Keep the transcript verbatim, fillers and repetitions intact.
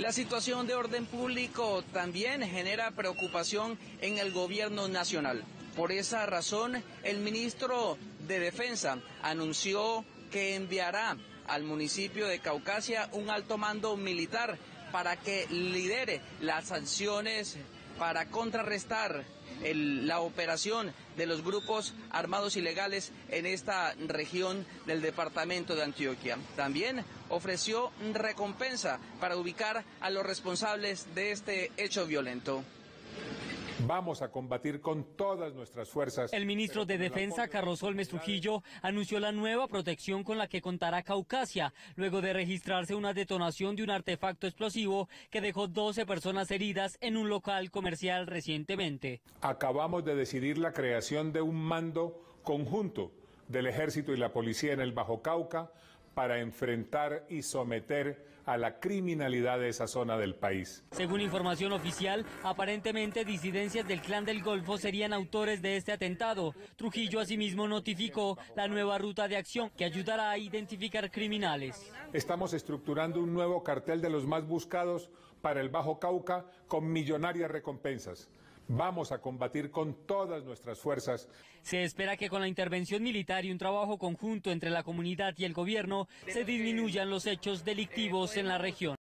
La situación de orden público también genera preocupación en el gobierno nacional. Por esa razón, el ministro de Defensa anunció que enviará al municipio de Caucasia un alto mando militar para que lidere las sanciones para contrarrestar el, la operación de los grupos armados ilegales en esta región del departamento de Antioquia. También ofreció recompensa para ubicar a los responsables de este hecho violento. Vamos a combatir con todas nuestras fuerzas. El ministro de Defensa, Carlos Holmes Trujillo, anunció la nueva protección con la que contará Caucasia, luego de registrarse una detonación de un artefacto explosivo que dejó doce personas heridas en un local comercial recientemente. Acabamos de decidir la creación de un mando conjunto del Ejército y la Policía en el Bajo Cauca para enfrentar y someter a la criminalidad de esa zona del país. Según información oficial, aparentemente disidencias del Clan del Golfo serían autores de este atentado. Trujillo asimismo notificó la nueva ruta de acción que ayudará a identificar criminales. Estamos estructurando un nuevo cartel de los más buscados para el Bajo Cauca con millonarias recompensas. Vamos a combatir con todas nuestras fuerzas. Se espera que con la intervención militar y un trabajo conjunto entre la comunidad y el gobierno se disminuyan los hechos delictivos en la región.